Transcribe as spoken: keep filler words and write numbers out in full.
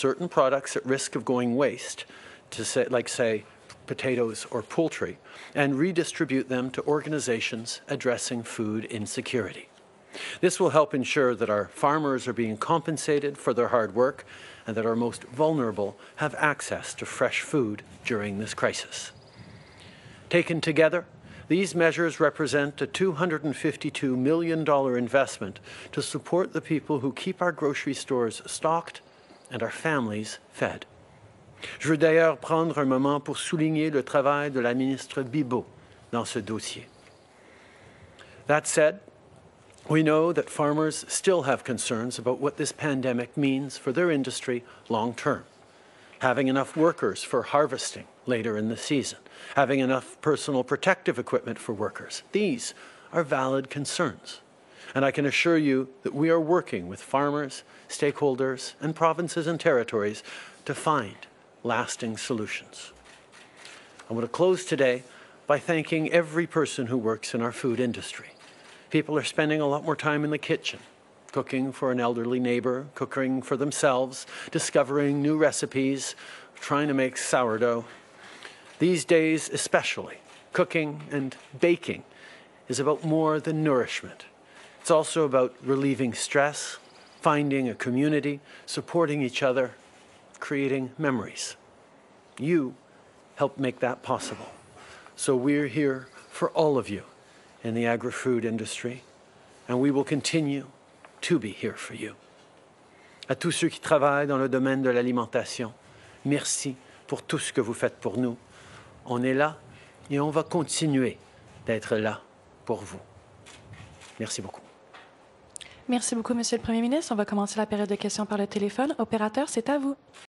certain products at risk of going waste, to say, like say potatoes or poultry, and redistribute them to organizations addressing food insecurity. This will help ensure that our farmers are being compensated for their hard work and that our most vulnerable have access to fresh food during this crisis. Taken together, these measures represent a two hundred fifty-two million dollars investment to support the people who keep our grocery stores stocked and our families fed. Je veux d'ailleurs prendre un moment pour souligner le travail de la ministre Bibeau dans ce dossier. That said, we know that farmers still have concerns about what this pandemic means for their industry long term. Having enough workers for harvesting later in the season, having enough personal protective equipment for workers. These are valid concerns. And I can assure you that we are working with farmers, stakeholders, and provinces and territories to find lasting solutions. I want to close today by thanking every person who works in our food industry. People are spending a lot more time in the kitchen, cooking for an elderly neighbor, cooking for themselves, discovering new recipes, trying to make sourdough. These days especially, cooking and baking is about more than nourishment. It's also about relieving stress, finding a community, supporting each other, creating memories. You help make that possible. So we're here for all of you in the agri-food industry, and we will continue to be here for you. À tous ceux qui travaillent dans le domaine de l'alimentation, merci pour tout ce que vous faites pour nous. On est là et on va continuer d'être là pour vous. Merci beaucoup. Merci beaucoup, Monsieur le Premier ministre. On va commencer la période de questions par le téléphone. Opérateur, c'est à vous.